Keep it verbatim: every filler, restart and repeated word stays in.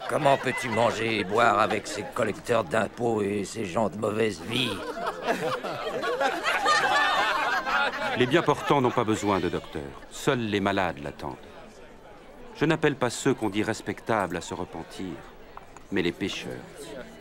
Comment peux-tu manger et boire avec ces collecteurs d'impôts et ces gens de mauvaise vie? Les bien portants n'ont pas besoin de docteur. Seuls les malades l'attendent. Je n'appelle pas ceux qu'on dit respectables à se repentir, mais les pécheurs.